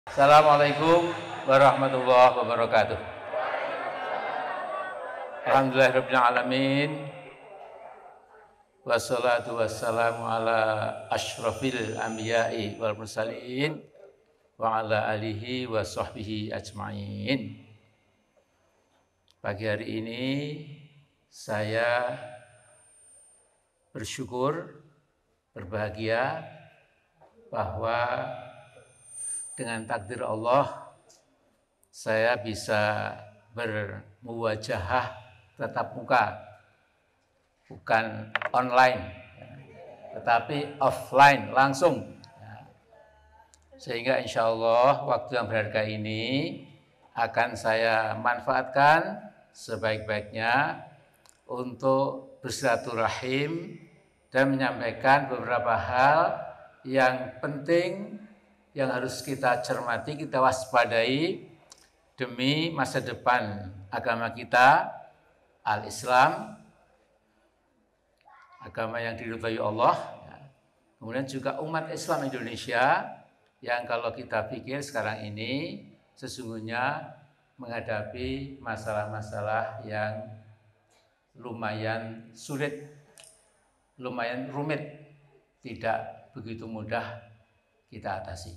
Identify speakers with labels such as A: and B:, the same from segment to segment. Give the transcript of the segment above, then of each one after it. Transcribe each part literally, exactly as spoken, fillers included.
A: Assalamualaikum warahmatullahi wabarakatuh. Alhamdulillahirabbil alamin. Wassalatu wassalamu ala asyrafil anbiya'i wal mursalin wa ala alihi wa sahbihi ajma'in. Pagi hari ini saya bersyukur, berbahagia bahwa dengan takdir Allah, saya bisa bermuwajahah tatap muka, bukan online, tetapi offline, langsung. Sehingga insya Allah waktu yang berharga ini akan saya manfaatkan sebaik-baiknya untuk bersilaturahim dan menyampaikan beberapa hal yang penting yang harus kita cermati, kita waspadai demi masa depan agama kita, al-Islam, agama yang diridhai Allah. Kemudian juga umat Islam Indonesia yang kalau kita pikir sekarang ini sesungguhnya menghadapi masalah-masalah yang lumayan sulit, lumayan rumit, tidak begitu mudah kita atasi.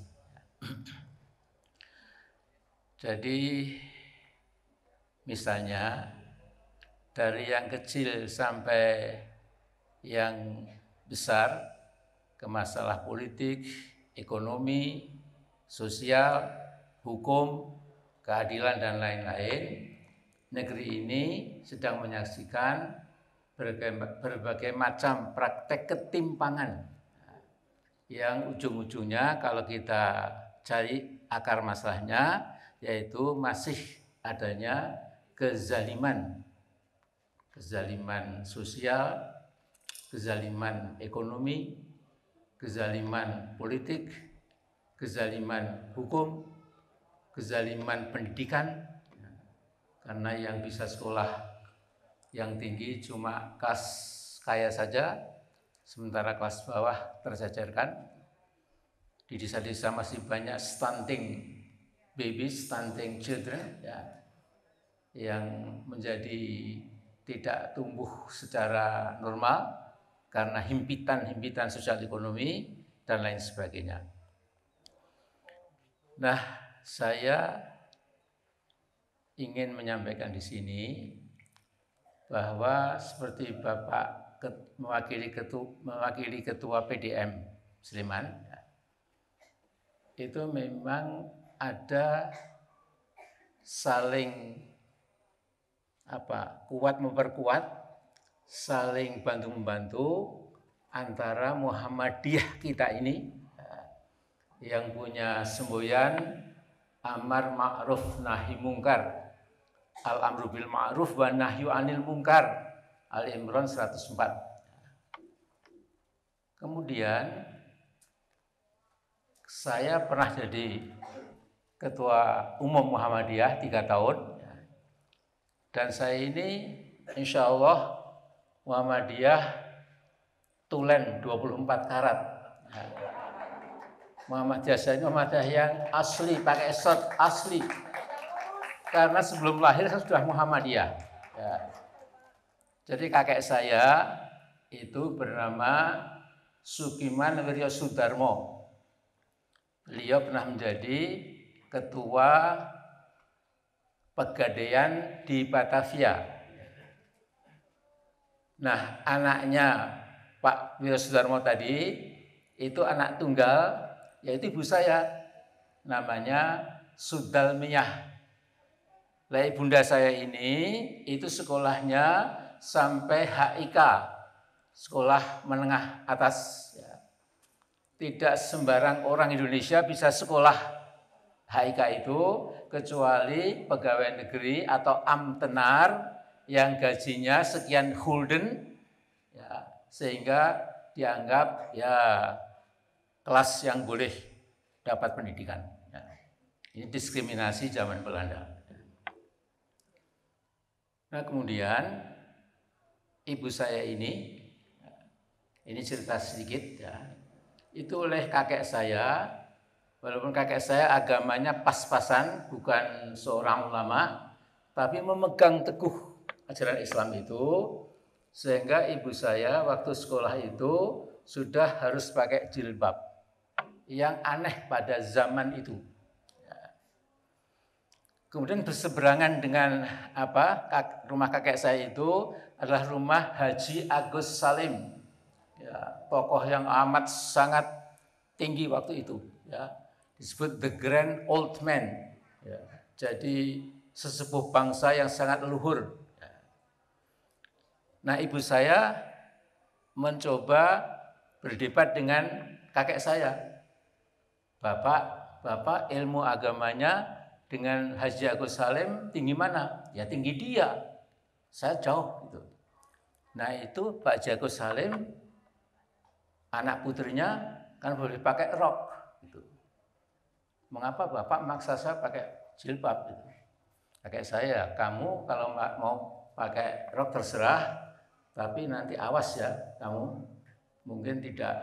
A: Jadi misalnya dari yang kecil sampai yang besar ke masalah politik, ekonomi, sosial, hukum, keadilan dan lain-lain, negeri ini sedang menyaksikan berbagai, berbagai macam praktek ketimpangan yang ujung-ujungnya kalau kita cari akar masalahnya yaitu masih adanya kezaliman, kezaliman sosial, kezaliman ekonomi, kezaliman politik, kezaliman hukum, kezaliman pendidikan, karena yang bisa sekolah yang tinggi cuma kelas kaya saja, sementara kelas bawah terjajarkan. Di desa-desa masih banyak stunting babies, stunting children, ya, yang menjadi tidak tumbuh secara normal karena himpitan-himpitan sosial ekonomi dan lain sebagainya. Nah, saya ingin menyampaikan di sini bahwa seperti Bapak mewakili ketua, mewakili ketua P D M Sleman, itu memang ada saling apa kuat memperkuat, saling bantu membantu antara Muhammadiyah kita ini yang punya semboyan amar ma'ruf nahi mungkar, al amru bil ma'ruf wa nahyu anil mungkar, Ali Imran seratus empat. Kemudian saya pernah jadi ketua umum Muhammadiyah tiga tahun, dan saya ini insya Allah Muhammadiyah tulen dua puluh empat karat. Muhammadiyah saya ini Muhammadiyah yang asli, pakai shot asli, karena sebelum lahir saya sudah Muhammadiyah. Ya. Jadi kakek saya itu bernama Sukiman Wiryo Sudarmo. Beliau pernah menjadi ketua Pegadaian di Batavia. Nah, anaknya Pak Wiryo Sudarmo tadi itu anak tunggal, yaitu ibu saya, namanya Sudalmiyah. Lah ibunda saya ini itu sekolahnya sampai H I K, sekolah menengah atas. Tidak sembarang orang Indonesia bisa sekolah H I K itu kecuali pegawai negeri atau amtenar yang gajinya sekian gulden, ya, sehingga dianggap ya kelas yang boleh dapat pendidikan. Ya. Ini diskriminasi zaman Belanda. Nah kemudian ibu saya ini, ini cerita sedikit ya, itu oleh kakek saya Walaupun kakek saya agamanya pas-pasan, bukan seorang ulama, tapi memegang teguh ajaran Islam itu, sehingga ibu saya waktu sekolah itu sudah harus pakai jilbab. Yang aneh pada zaman itu. Kemudian berseberangan dengan apa rumah kakek saya itu adalah rumah Haji Agus Salim, ya, tokoh yang amat sangat tinggi waktu itu, ya. Disebut the grand old man, ya. Jadi sesepuh bangsa yang sangat luhur. Nah, ibu saya mencoba berdebat dengan kakek saya. Bapak, bapak ilmu agamanya dengan Haji Agus Salim tinggi mana? Ya tinggi dia. Saya jauh gitu. Nah, itu Pak Haji Agus Salim anak putrinya kan boleh pakai rok gitu. Mengapa Bapak maksa saya pakai jilbab gitu? Kakek saya, kamu kalau mau pakai rok terserah, tapi nanti awas ya, kamu mungkin tidak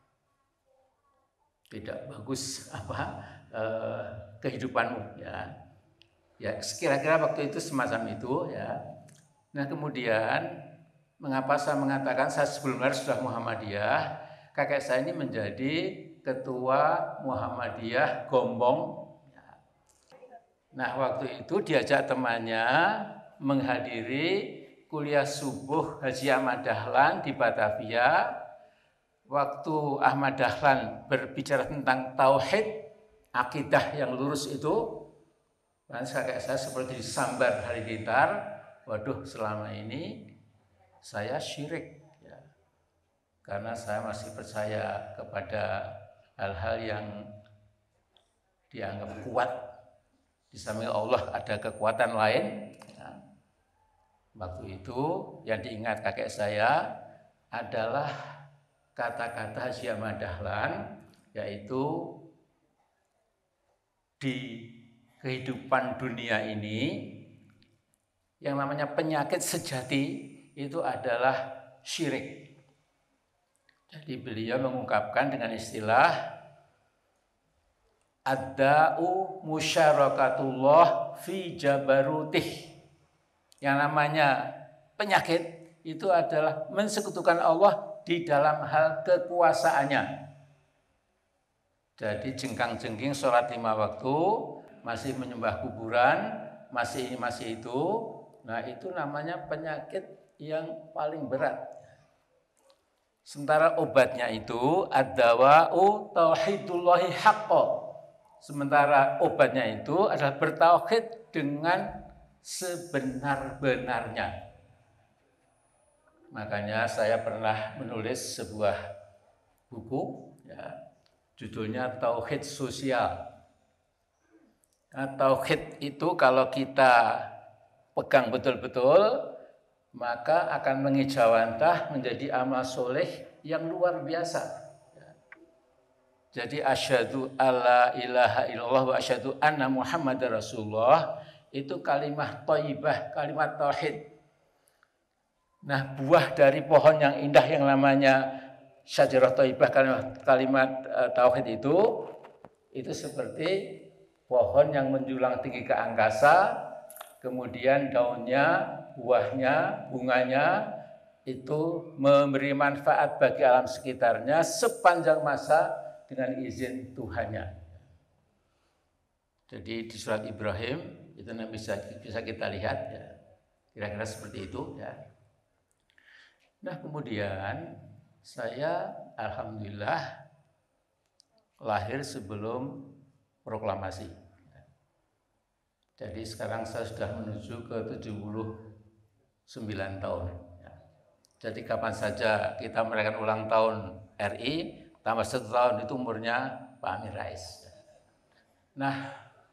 A: tidak bagus apa eh, kehidupanmu ya. Ya, kira-kira waktu itu semacam itu ya. Nah, kemudian mengapa saya mengatakan saya sebelumnya sudah Muhammadiyah? Kakek saya ini menjadi ketua Muhammadiyah Gombong. Nah, waktu itu diajak temannya menghadiri kuliah subuh Haji Ahmad Dahlan di Batavia. Waktu Ahmad Dahlan berbicara tentang tauhid, akidah yang lurus itu, dan kakek saya seperti disambar halilintar. Waduh, selama ini saya syirik, ya. Karena saya masih percaya kepada hal-hal yang dianggap kuat. Di samping Allah ada kekuatan lain. Ya. Waktu itu yang diingat kakek saya adalah kata-kata Haji Ahmad Dahlan, yaitu di kehidupan dunia ini yang namanya penyakit sejati itu adalah syirik. Jadi beliau mengungkapkan dengan istilah ad-da'u musyarakatullah fi jabarutih. Yang namanya penyakit itu adalah mensekutukan Allah di dalam hal kekuasaannya. Jadi jengkang-jengking sholat lima waktu, masih menyembah kuburan, masih masih itu. Nah, itu namanya penyakit yang paling berat. Sementara obatnya itu ad-dawa'u tauhidullahi haqqo. Sementara obatnya itu adalah bertauhid dengan sebenar-benarnya. Makanya saya pernah menulis sebuah buku, ya, judulnya Tauhid Sosial. Nah, tauhid itu kalau kita pegang betul-betul, maka akan mengijawantah menjadi amal soleh yang luar biasa. Jadi asyhadu alla ilaha illallah wa asyhadu anna muhammadar rasulullah itu kalimat thayyibah, kalimat tauhid. Nah, buah dari pohon yang indah yang namanya syajarah thayyibah, kalimat, kalimat uh, tauhid itu itu seperti pohon yang menjulang tinggi ke angkasa, kemudian daunnya, buahnya, bunganya itu memberi manfaat bagi alam sekitarnya sepanjang masa dengan izin Tuhannya. Jadi di surat Ibrahim itu bisa bisa kita lihat ya, kira-kira seperti itu ya. Nah, kemudian saya alhamdulillah lahir sebelum proklamasi. Jadi sekarang saya sudah menuju ke tujuh puluh sembilan tahun. Jadi kapan saja kita merayakan ulang tahun R I, tambah satu tahun itu umurnya Pak Amin Rais. Nah,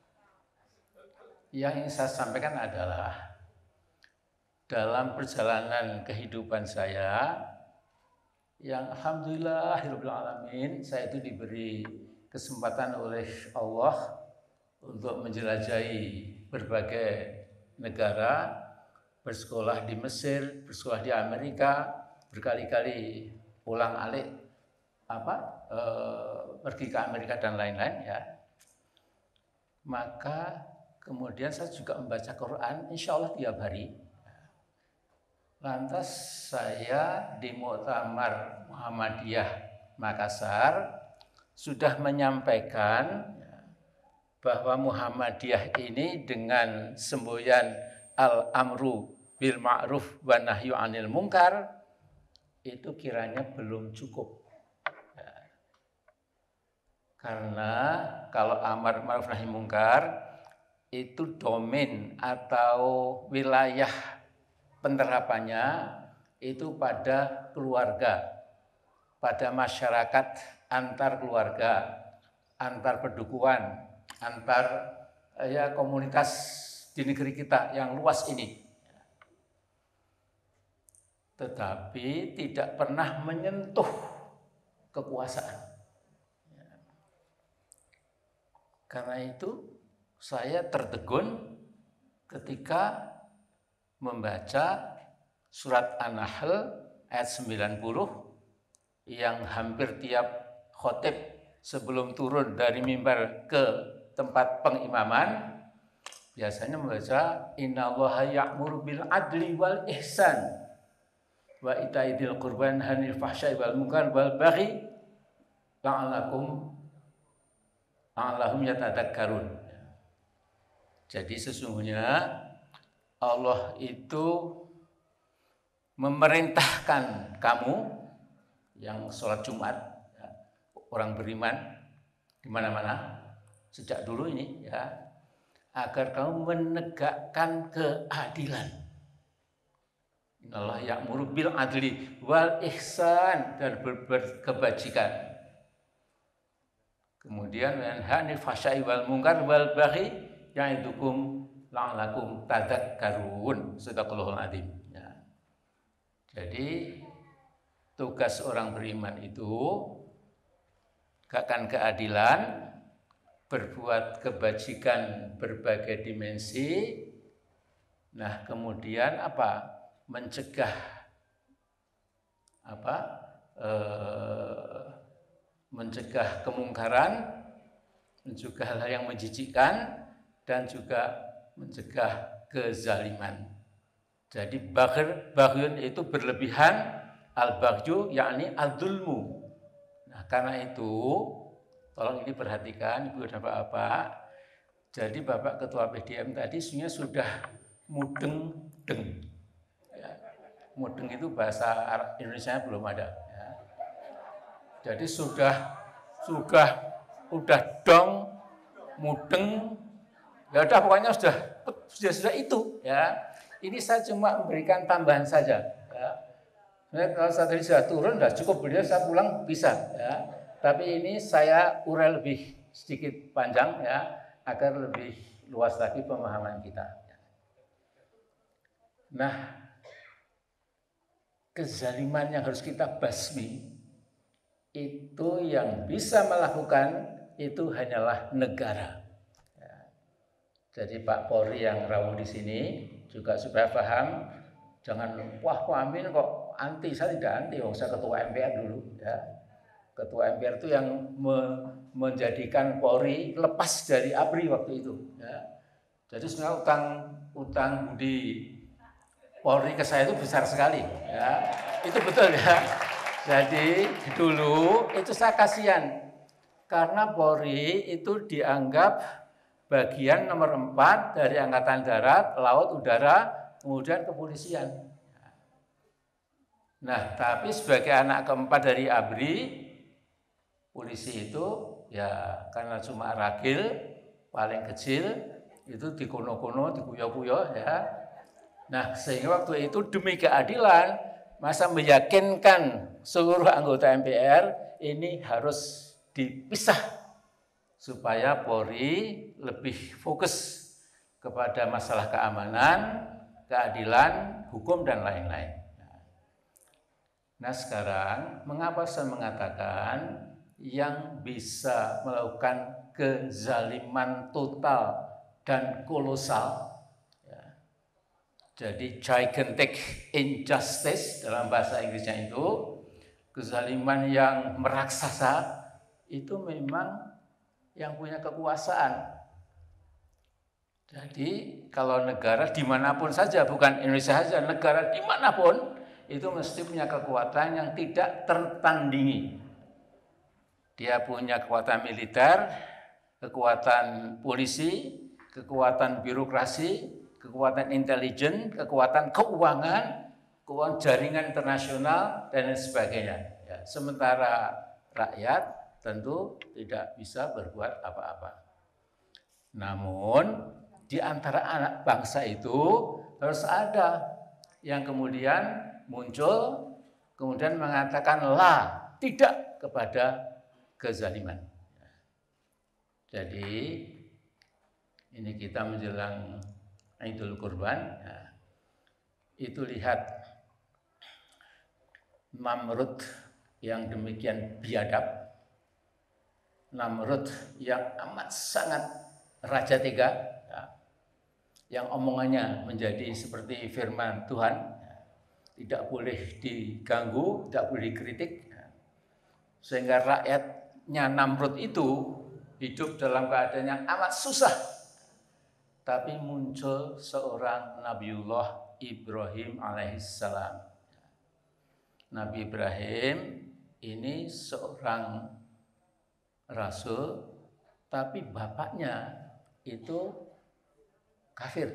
A: yang ingin saya sampaikan adalah dalam perjalanan kehidupan saya, yang alhamdulillahirabbil alamin, saya itu diberi kesempatan oleh Allah untuk menjelajahi berbagai negara, bersekolah di Mesir, bersekolah di Amerika, berkali-kali ulang alik apa e, pergi ke Amerika dan lain-lain ya. maka kemudian saya juga membaca Quran, insya Allah tiap hari. Lantas saya di Muktamar Muhammadiyah Makassar sudah menyampaikan bahwa Muhammadiyah ini dengan semboyan al-amru bil ma'ruf wa nahyu 'anil munkar itu kiranya belum cukup. Ya. Karena kalau amar ma'ruf nahi munkar itu domain atau wilayah penerapannya itu pada keluarga, pada masyarakat antar keluarga, antar pedukuhan, antar ya komunitas di negeri kita yang luas ini. Tetapi tidak pernah menyentuh kekuasaan. Karena itu saya tertegun ketika membaca surat An-Nahl ayat sembilan puluh yang hampir tiap khotib sebelum turun dari mimbar ke tempat pengimaman biasanya membaca innallaha ya'muru bil adli wal ihsan wa itaidil qurban hanil fahsya'i wal munkar wal baghi la'allakum la'allahum yatadzakkarun. Jadi sesungguhnya Allah itu memerintahkan kamu yang sholat Jumat, ya, orang beriman di mana-mana sejak dulu ini, ya, agar kamu menegakkan keadilan. Innallaha ya'muru bil adli wal ihsan dan berbuat kebajikan. Kemudian yanha 'anil fahsya'i wal munkar wal baghi ya'idukum la'allakum tadzakkarun. Shadaqallahul adzim. Ya. Jadi tugas orang beriman itu tegakkan keadilan, berbuat kebajikan berbagai dimensi. Nah, kemudian apa? Mencegah apa? E, mencegah kemungkaran, mencegah hal yang menjijikkan dan juga mencegah kezaliman. Jadi baghr, baghyun itu berlebihan, al-baghyu yakni al-zulmu. Nah, karena itu tolong ini perhatikan Ibu dan Bapak. Jadi Bapak Ketua P D M tadi sebenarnya sudah mudeng-deng. Ya. Mudeng itu bahasa Arab Indonesia belum ada. Ya. Jadi sudah sudah udah dong, mudeng, ya udah pokoknya sudah sudah sudah itu. Ya. Ini saya cuma memberikan tambahan saja. Ya. Sebenarnya kalau saya tadi sudah turun, sudah cukup beliau, saya pulang bisa. Ya. Tapi ini saya urai lebih sedikit panjang ya, agar lebih luas lagi pemahaman kita. Nah, kezaliman yang harus kita basmi itu yang bisa melakukan itu hanyalah negara. Ya. Jadi Pak Polri yang rawuh di sini juga supaya paham, jangan wah Pak Amin kok anti, saya tidak anti, oh, saya ketua M P R dulu. Ya. Ketua M P R itu yang me menjadikan Polri lepas dari A B R I waktu itu. Ya. Jadi sebenarnya utang utang budi Polri ke saya itu besar sekali. Ya. Itu betul ya. Jadi dulu itu saya kasihan karena Polri itu dianggap bagian nomor empat dari Angkatan Darat, Laut, Udara, kemudian kepolisian. Nah, tapi sebagai anak keempat dari A B R I, polisi itu ya karena cuma ragil paling kecil itu dikono-kono, dikuyo-kuyo ya. Nah, sehingga waktu itu demi keadilan masa meyakinkan seluruh anggota M P R ini harus dipisah supaya Polri lebih fokus kepada masalah keamanan, keadilan, hukum dan lain-lain. Nah, sekarang mengapa saya mengatakan yang bisa melakukan kezaliman total dan kolosal, ya. Jadi gigantic injustice dalam bahasa Inggrisnya itu, kezaliman yang meraksasa, itu memang yang punya kekuasaan. Jadi kalau negara dimanapun saja, bukan Indonesia saja, negara dimanapun itu mesti punya kekuatan yang tidak tertandingi. Dia punya kekuatan militer, kekuatan polisi, kekuatan birokrasi, kekuatan intelijen, kekuatan keuangan, keuangan jaringan internasional, dan lain sebagainya. Ya, sementara rakyat tentu tidak bisa berbuat apa-apa. Namun di antara anak bangsa itu harus ada yang kemudian muncul, kemudian mengatakan la, tidak kepada kezaliman. Jadi ini kita menjelang Idul Kurban, ya, itu lihat Namrud yang demikian biadab, Namrud yang amat sangat raja tega, ya, yang omongannya menjadi seperti firman Tuhan, ya, tidak boleh diganggu, tidak boleh dikritik, ya, sehingga rakyatnya Namrud itu hidup dalam keadaan yang amat susah. Tapi muncul seorang Nabiullah Ibrahim alaihissalam. Nabi Ibrahim ini seorang rasul, tapi bapaknya itu kafir.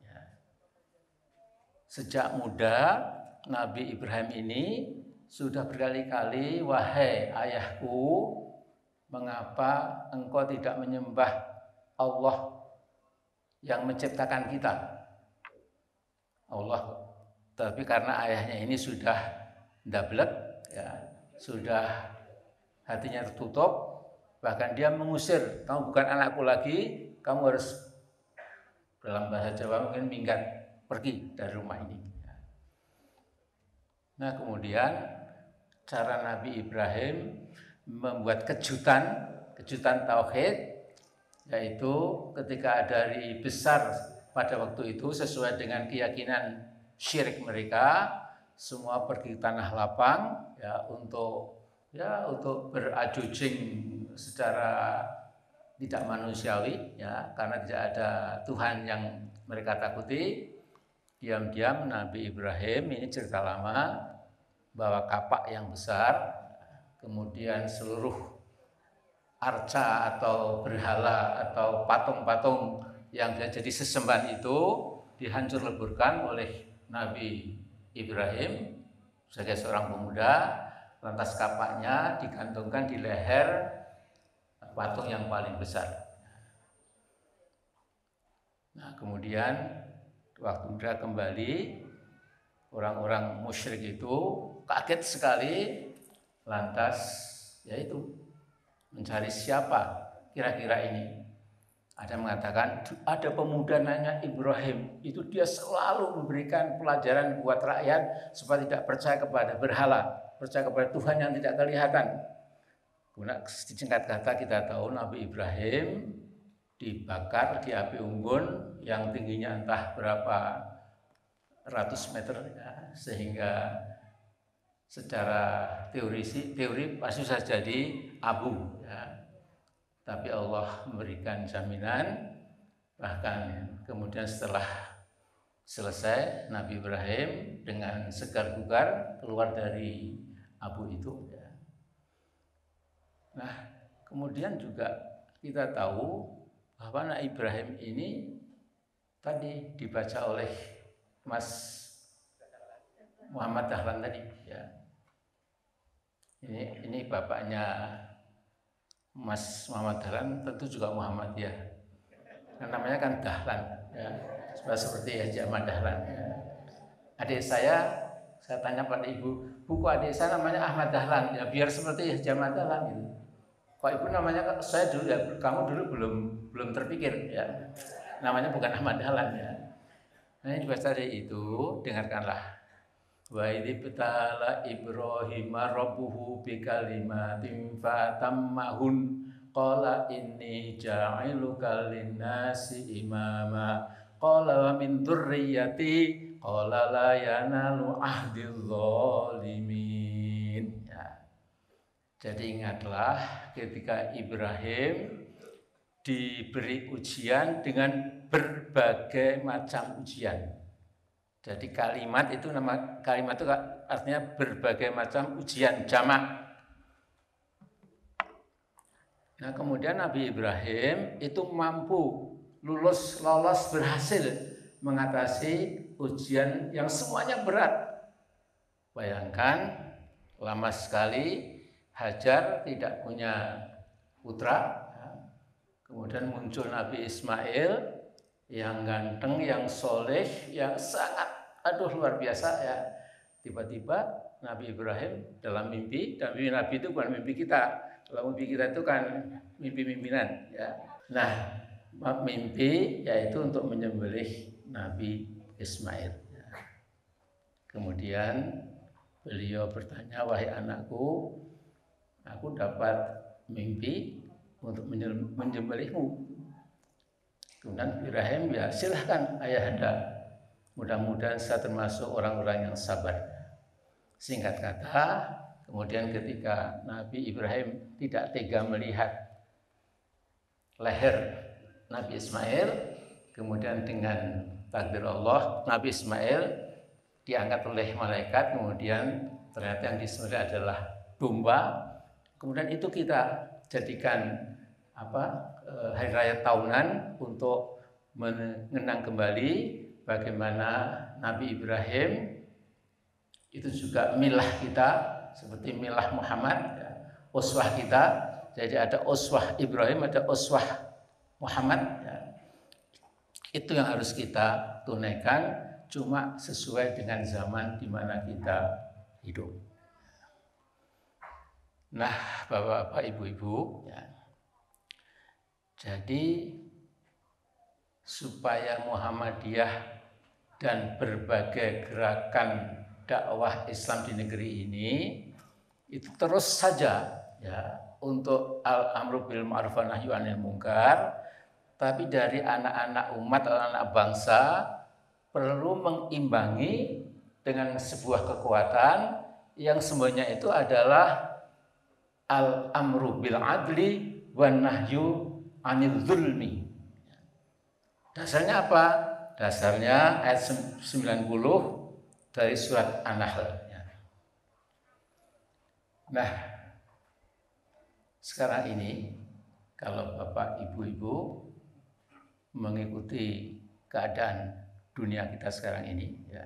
A: Sejak muda Nabi Ibrahim ini sudah berkali-kali, wahai ayahku, mengapa engkau tidak menyembah Allah yang menciptakan kita? Allah. Tapi karena ayahnya ini sudah ndablek, ya, sudah hatinya tertutup, bahkan dia mengusir, kamu bukan anakku lagi, kamu harus, dalam bahasa Jawa mungkin, minggat, pergi dari rumah ini. Nah, kemudian cara Nabi Ibrahim membuat kejutan, kejutan tauhid, yaitu ketika ada hari besar pada waktu itu sesuai dengan keyakinan syirik mereka, semua pergi tanah lapang, ya, untuk ya untuk berajujing secara tidak manusiawi, ya, karena tidak ada Tuhan yang mereka takuti. Diam-diam Nabi Ibrahim, ini cerita lama, bawa kapak yang besar, kemudian seluruh arca atau berhala atau patung-patung yang jadi sesembahan itu dihancur leburkan oleh Nabi Ibrahim sebagai seorang pemuda. Lantas kapaknya digantungkan di leher patung yang paling besar. Nah, kemudian waktu mereka kembali, orang-orang musyrik itu kaget sekali, lantas yaitu mencari siapa kira-kira ini. Ada yang mengatakan ada pemuda namanya Ibrahim, itu dia selalu memberikan pelajaran buat rakyat supaya tidak percaya kepada berhala, percaya kepada Tuhan yang tidak kelihatan. Guna singkat kata kita tahu Nabi Ibrahim dibakar di api unggun yang tingginya entah berapa ratus meter, ya, sehingga secara teori teori pasti bisa jadi abu, ya. Tapi Allah memberikan jaminan, bahkan kemudian setelah selesai Nabi Ibrahim dengan segar bugar keluar dari abu itu, ya. Nah, kemudian juga kita tahu bahwa Nabi Ibrahim ini tadi dibaca oleh Mas Muhammad Dahlan tadi, ya. Ini ini bapaknya Mas Muhammad Dahlan, tentu juga Muhammadiyah. Nah, namanya kan Dahlan, ya. Seperti Haji Ahmad Dahlan, ya. Adik saya, saya tanya pada ibu, buku adik saya namanya Ahmad Dahlan, ya biar seperti Haji Ahmad Dahlan gitu. Kok ibu namanya, saya dulu, ya kamu dulu belum belum terpikir, ya. Namanya bukan Ahmad Dahlan, ya. Nah, ini bahasa itu, dengarkanlah. Wa idzibtala Ibrahim rabbuhu bikalimatin fatammahun qala inni ja'iluka linnasi imama qala wa min dzurriyyati qala la yanalu ahdil zalimin, ya. Jadi ingatlah ketika Ibrahim diberi ujian dengan berbagai macam ujian. Jadi kalimat itu nama kalimat itu artinya berbagai macam ujian, jamak. Nah, kemudian Nabi Ibrahim itu mampu lulus, lolos, berhasil mengatasi ujian yang semuanya berat. Bayangkan, lama sekali Hajar tidak punya putra. Kemudian muncul Nabi Ismail yang ganteng, yang soleh, yang sangat, aduh luar biasa ya. Tiba-tiba Nabi Ibrahim dalam mimpi, dan mimpi Nabi itu bukan mimpi kita. Kalau mimpi kita itu kan mimpi-mimpinan ya. Nah, mimpi yaitu untuk menyembelih Nabi Ismail. Kemudian beliau bertanya, wahai anakku, aku dapat mimpi untuk menyembelihmu. Kemudian Ibrahim, ya silahkan ayahanda, mudah-mudahan saya termasuk orang-orang yang sabar. Singkat kata, kemudian ketika Nabi Ibrahim tidak tega melihat leher Nabi Ismail, kemudian dengan takdir Allah, Nabi Ismail diangkat oleh malaikat, kemudian ternyata yang disembelih adalah domba. Kemudian itu kita jadikan apa hari raya tahunan untuk mengenang kembali bagaimana Nabi Ibrahim itu juga milah kita seperti milah Muhammad, ya, uswah kita. Jadi ada uswah Ibrahim, ada uswah Muhammad. Ya. Itu yang harus kita tunaikan, cuma sesuai dengan zaman di mana kita hidup. Nah, bapak-bapak, ibu-ibu, ya. Jadi supaya Muhammadiyah dan berbagai gerakan dakwah Islam di negeri ini itu terus saja ya untuk al-amru bil ma'ruf wa nahyi 'anil munkar, tapi dari anak-anak umat atau anak bangsa perlu mengimbangi dengan sebuah kekuatan yang semuanya itu adalah al-amru bil adli wan nahyu 'anil zulmi. Dasarnya apa? Dasarnya ayat sembilan puluh dari surat An-Nahl. Nah, sekarang ini kalau Bapak Ibu-ibu mengikuti keadaan dunia kita sekarang ini, ya.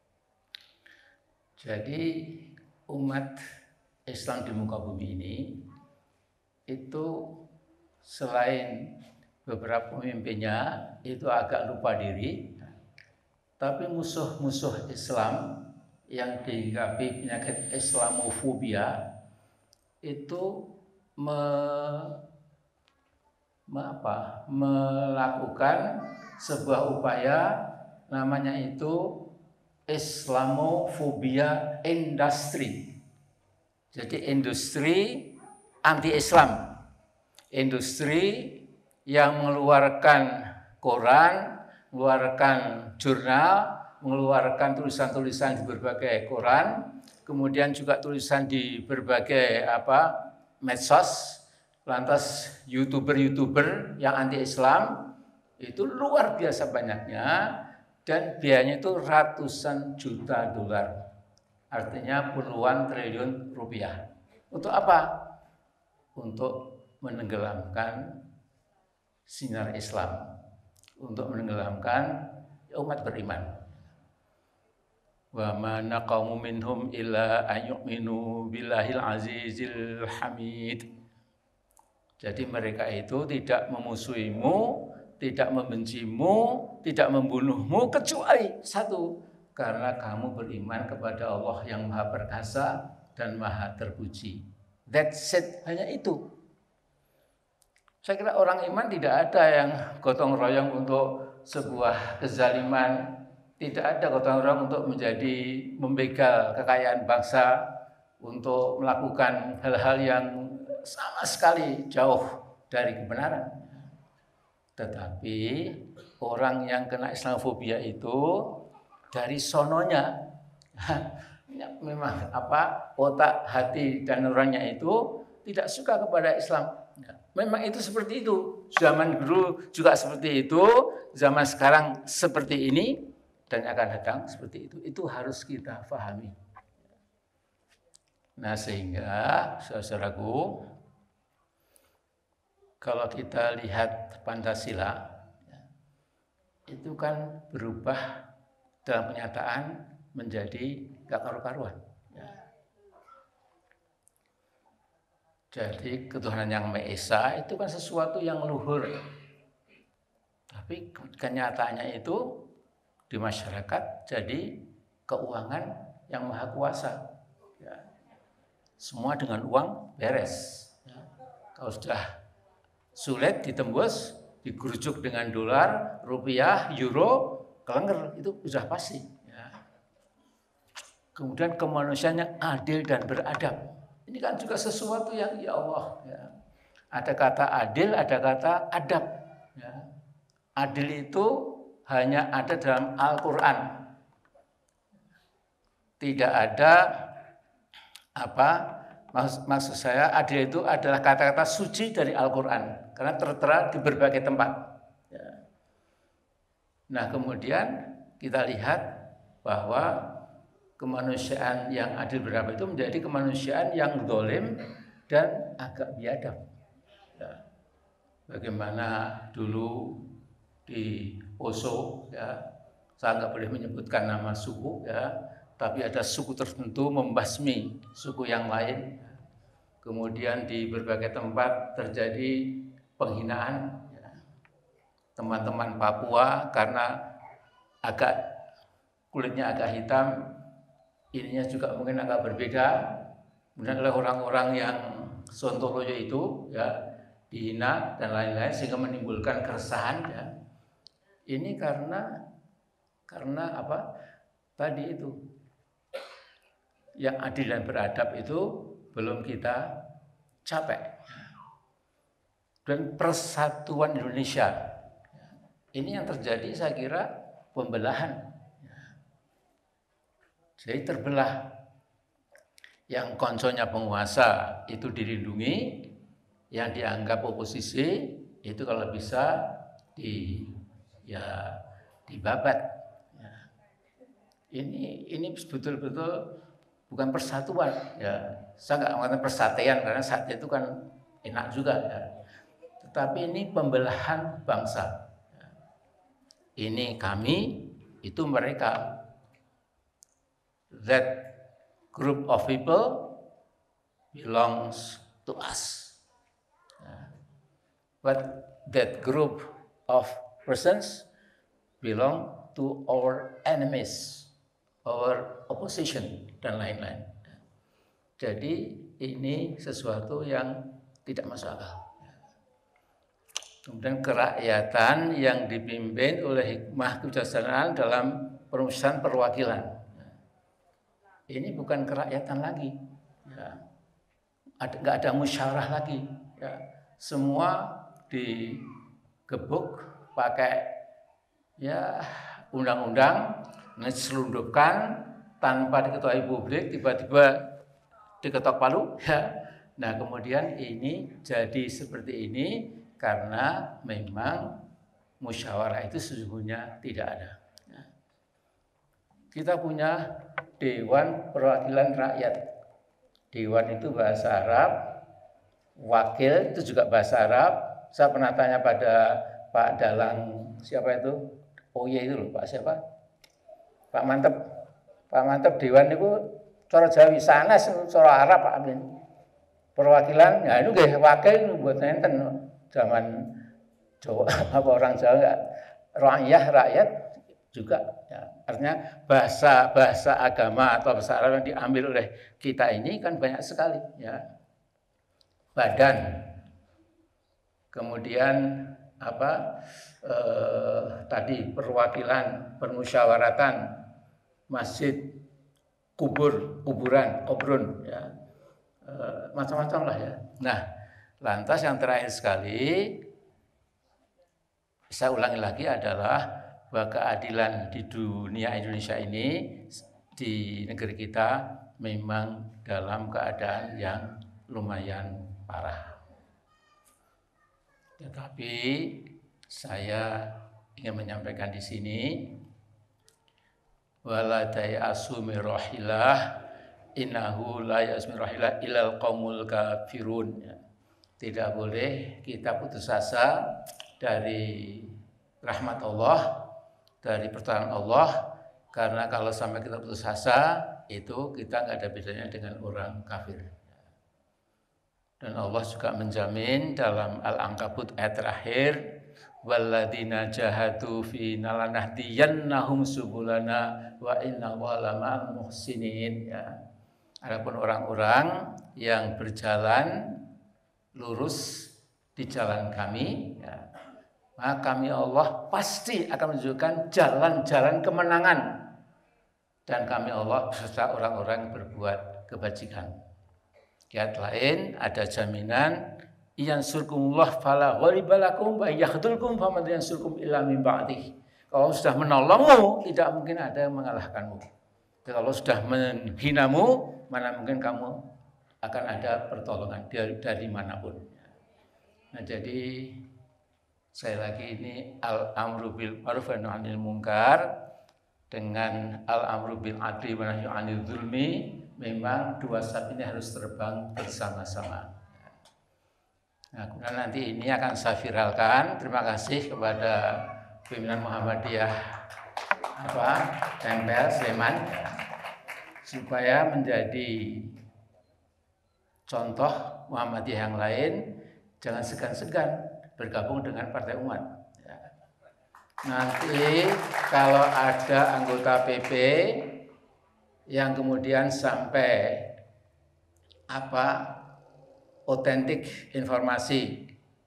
A: Jadi umat Islam di muka bumi ini itu selain beberapa pemimpinnya itu agak lupa diri, tapi musuh-musuh Islam yang dihinggapi penyakit Islamofobia itu me, me, apa, melakukan sebuah upaya namanya itu Islamofobia industri. Jadi industri anti-Islam, industri yang mengeluarkan koran, mengeluarkan jurnal, mengeluarkan tulisan-tulisan di berbagai koran, kemudian juga tulisan di berbagai apa medsos, lantas youtuber-youtuber yang anti-Islam itu luar biasa banyaknya dan biayanya itu ratusan juta dolar, artinya puluhan triliun rupiah. Untuk apa? Untuk menenggelamkan sinar Islam, untuk menenggelamkan umat beriman. Wa ma naqamu minhum illa an yu'minu billahil azizil hamid. Jadi mereka itu tidak memusuhimu, tidak membencimu, tidak membunuhmu kecuali satu, karena kamu beriman kepada Allah yang Maha Perkasa dan Maha Terpuji. That's it, hanya itu. Saya kira orang iman tidak ada yang gotong royong untuk sebuah kezaliman, tidak ada gotong royong untuk menjadi membegal kekayaan bangsa, untuk melakukan hal-hal yang sama sekali jauh dari kebenaran. Tetapi orang yang kena Islamofobia itu dari sononya memang apa otak, hati dan nuraninya itu tidak suka kepada Islam. memang itu seperti itu. Zaman dulu juga seperti itu, zaman sekarang seperti ini, dan akan datang seperti itu. Itu harus kita pahami. Nah sehingga, saudaraku, kalau kita lihat Pancasila, itu kan berubah dalam kenyataan menjadi gak karu-karuan. Jadi ketuhanan yang Maha Esa itu kan sesuatu yang luhur. Tapi kenyataannya itu di masyarakat jadi keuangan yang maha kuasa. Ya. Semua dengan uang beres. Ya. Kalau sudah sulit ditembus, digurujuk dengan dolar, rupiah, euro, kelenger, itu sudah pasti. Ya. Kemudian kemanusiaan yang adil dan beradab. Ini kan juga sesuatu yang ya Allah. Ya. Ada kata adil, ada kata adab. Ya. Adil itu hanya ada dalam Al-Quran. Tidak ada apa maksud, maksud saya adil itu adalah kata-kata suci dari Al-Quran karena tertera di berbagai tempat. Ya. Nah kemudian kita lihat bahwa kemanusiaan yang adil beradab itu menjadi kemanusiaan yang zalim dan agak biadab. Ya. Bagaimana dulu di Poso, ya, saya nggak boleh menyebutkan nama suku, ya, tapi ada suku tertentu membasmi suku yang lain. Kemudian di berbagai tempat terjadi penghinaan. Ya. Teman-teman Papua karena agak kulitnya agak hitam, ininya juga mungkin agak berbeda. Kemudian oleh orang-orang yang Sontoloyo itu ya dihina dan lain-lain sehingga menimbulkan keresahan ya. Ini karena karena apa? Tadi itu yang adil dan beradab itu belum kita capai. Dan persatuan Indonesia ini yang terjadi saya kira pembelahan. Jadi terbelah, yang konconya penguasa itu dilindungi, yang dianggap oposisi itu kalau bisa di ya dibabat. Ya. Ini ini betul-betul bukan persatuan. Ya, saya nggak mengatakan persatuan karena saat itu kan enak juga. Ya. Tetapi ini pembelahan bangsa. Ya. Ini kami, itu mereka. That group of people belongs to us. But that group of persons belong to our enemies, our opposition, dan lain-lain. Jadi ini sesuatu yang tidak masuk akal. Kemudian kerakyatan yang dipimpin oleh hikmah kebijaksanaan dalam perumusan perwakilan. Ini bukan kerakyatan lagi, ya. Ada, nggak ada musyawarah lagi, ya. Semua digebuk pakai ya undang-undang, diselundupkan tanpa diketahui publik, tiba-tiba diketok palu, ya. Nah kemudian ini jadi seperti ini karena memang musyawarah itu sesungguhnya tidak ada. Kita punya Dewan Perwakilan Rakyat. Dewan itu bahasa Arab, wakil itu juga bahasa Arab. Saya pernah tanya pada Pak Dalang, siapa itu? Oh iya itu loh, Pak siapa? Pak Mantep. Pak Mantep Dewan itu cara Jawi, sanes cara Arab Pak Amin. Perwakilan, ya itu nggih wakil buat nenten zaman Jawa apa orang Jawa rakyat rakyat juga ya. Artinya bahasa bahasa agama atau bahasa Arab yang diambil oleh kita ini kan banyak sekali ya. Badan, kemudian apa eh, tadi perwakilan, permusyawaratan, masjid, kubur, kuburan, obrun ya. Eh, macam-macam lah ya. Nah, lantas yang terakhir sekali saya ulangi lagi adalah bahwa keadilan di dunia Indonesia ini, di negeri kita memang dalam keadaan yang lumayan parah. Tetapi saya ingin menyampaikan di sini waladai asumi rohilah innahu la yasmi rohilah ilal qaumul kafirun. Tidak boleh kita putus asa dari rahmat Allah, dari pertolongan Allah, karena kalau sampai kita putus asa itu kita nggak ada bedanya dengan orang kafir. Dan Allah juga menjamin dalam Al-Ankabut ayat terakhir, walladzina jahadu fina lanahdiyannahum subulana wa inna Allaha muhsinin. Ya. Adapun orang-orang yang berjalan lurus di jalan kami, ya, maka kami Allah pasti akan menunjukkan jalan-jalan kemenangan, dan kami Allah beserta orang-orang yang berbuat kebajikan. Di ayat lain ada jaminan yansurkumullah fala ghaliba lakum wa yakhdhulkum faman yansurkum illa min ba'dih. Kalau sudah menolongmu, tidak mungkin ada yang mengalahkanmu. Kalau sudah menghinamu, mana mungkin kamu akan ada pertolongan dari, dari manapun. Nah, jadi saya lagi ini al-amru bil ma'ruf wa nahy anil munkar dengan al-amru bil adli wa nahy anil dzulmi, memang dua sayap ini harus terbang bersama-sama. Nah, kemudian nanti ini akan saya viralkan. Terima kasih kepada pimpinan Muhammadiyah apa Tempel Sleman supaya menjadi contoh Muhammadiyah yang lain. Jangan segan-segan bergabung dengan Partai Umat. Ya. Nanti kalau ada anggota P P yang kemudian sampai apa otentik informasi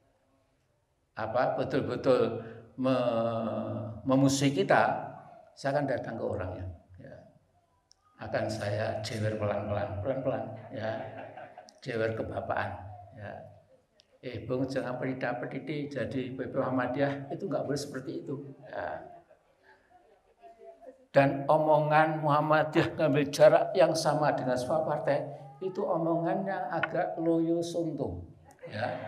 A: apa betul-betul me, memusuhi kita, saya akan datang ke orangnya. Ya. Akan saya jewer pelan-pelan, pelan-pelan, ya, jewer kebapaan. Ya. Eh, bung jangan pedida-pedidi jadi P P Muhammadiyah, itu nggak boleh seperti itu. Ya. Dan omongan Muhammadiyah ngambil jarak yang sama dengan semua partai, itu omongannya agak loyo sonto, ya.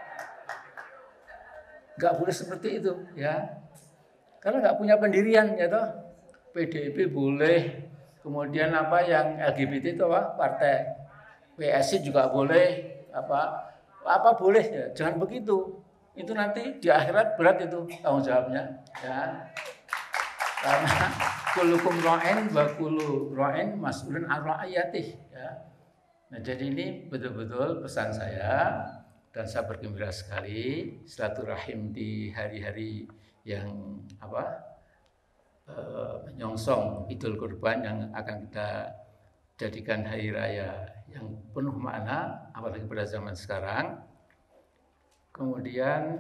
A: Nggak boleh seperti itu, ya. Karena nggak punya pendirian, ya toh. P D I P boleh, kemudian apa yang L G B T itu apa? Partai P S I juga boleh, apa apa boleh, ya. Jangan begitu. Itu nanti di akhirat berat itu tanggung jawabnya, ya. Karena kulukum ra'in wa kullu ra'in mas'ulun an ra'iyatih, ya. Nah, jadi ini betul-betul pesan saya, dan saya bergembira sekali silaturahim di hari-hari yang apa e, menyongsong Idul Kurban yang akan kita jadikan hari raya yang penuh makna, apalagi pada zaman sekarang. Kemudian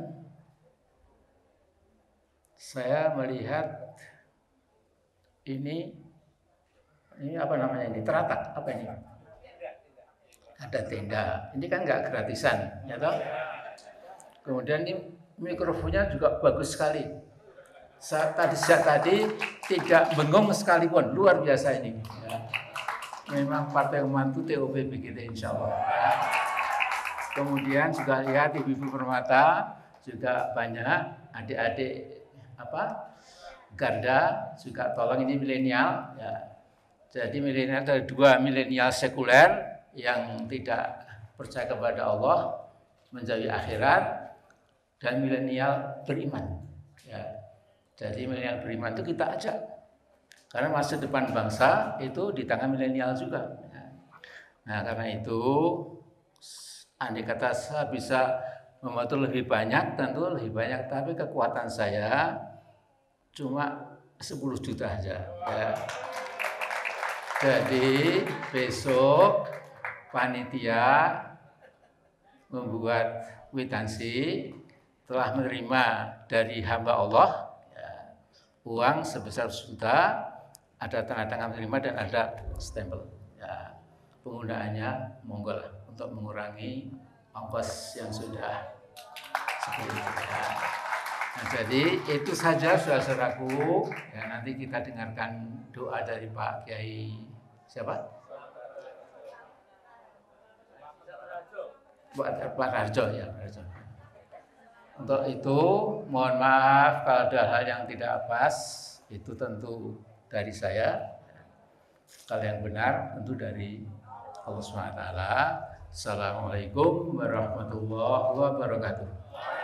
A: saya melihat ini ini apa namanya ini teratak apa ini? Ada tenda. Ini kan nggak gratisan, ya toh? Kemudian ini mikrofonnya juga bagus sekali. Saat tadi sejak tadi tidak bengong sekalipun, luar biasa ini. Ya. Memang Partai Umat itu T O P B G T insya Allah. Ya. Kemudian juga lihat ibu-ibu Permata juga banyak adik-adik apa Garda juga tolong ini milenial. Ya. Jadi milenial ada dua milenial sekuler yang tidak percaya kepada Allah menjauhi akhirat, dan milenial beriman. Ya. Jadi milenial beriman itu kita ajak, karena masa depan bangsa itu di tangan milenial juga. Ya. Nah, karena itu andai kata saya bisa membantu lebih banyak, tentu lebih banyak, tapi kekuatan saya cuma sepuluh juta aja. Ya. Jadi besok panitia membuat kwitansi telah menerima dari hamba Allah, ya, uang sebesar sejuta, ada tanda tangan menerima dan ada stempel. Ya, penggunaannya monggo lah untuk mengurangi ongkos yang sudah sepuluh juta. Nah, jadi itu saja saudara-saudaraku. Ya, nanti kita dengarkan doa dari Pak Kiai siapa? Pak Raharjo, ya, Raharjo. Untuk itu mohon maaf kalau ada hal yang tidak pas, itu tentu dari saya. Kalau yang benar tentu dari Allah subhanahu wa taala. Assalamualaikum warahmatullahi wabarakatuh.